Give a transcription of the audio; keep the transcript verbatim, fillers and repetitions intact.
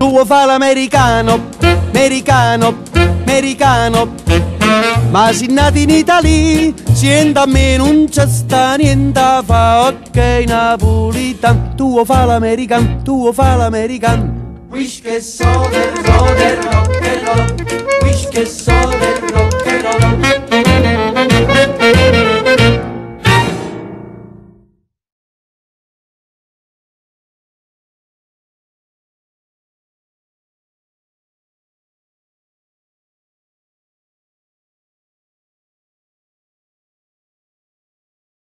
Tu vuoi fare l'americano, americano, americano. Ma se nati in Italia, sienta a me non c'è sta niente a fa, ok napolitan. Tu vuoi fare l'americano, tu vuoi fare l'americano. Wish che so del rock and roll, wish che so